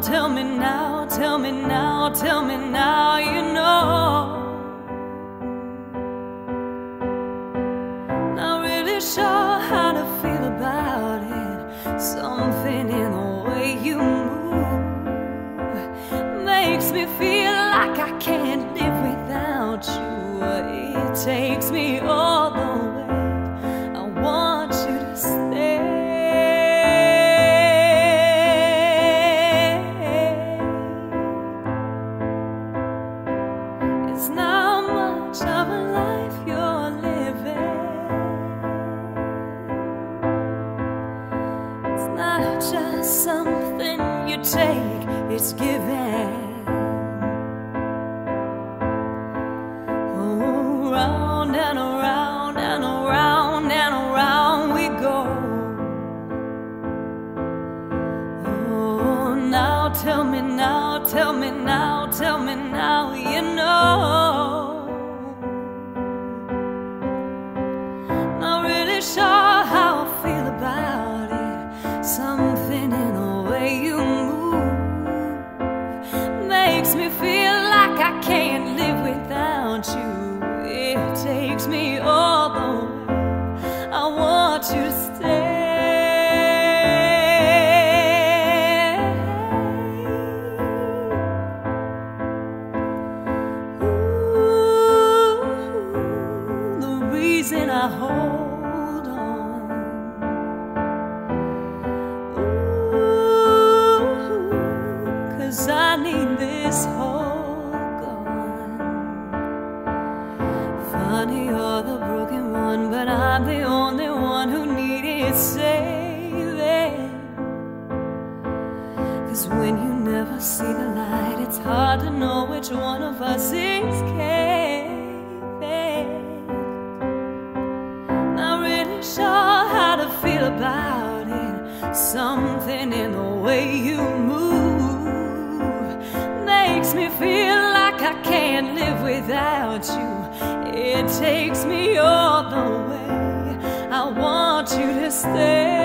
tell me now, tell me now, tell me now, you know. Not really sure how to feel about it. Something in the way you move makes me feel like I can't live without you. It takes me all the way. I want you to stay. It's not much of a life you're living. It's not just something you take, it's given. Oh, round and around and around and around we go. Oh, now tell me now, tell me now, tell me now, you know. Not really sure how I feel about it. Something in the way you move makes me feel like I can't live without you. It takes me all the way. I want you to stay. And I hold on. Ooh, 'cause I need this hope gone. Funny, you're the broken one, but I'm the only one who needed saving. 'Cause when you never see the light, it's hard to know which one of us is caving. Sure how to feel about it. Something in the way you move makes me feel like I can't live without you. It takes me all the way. I want you to stay.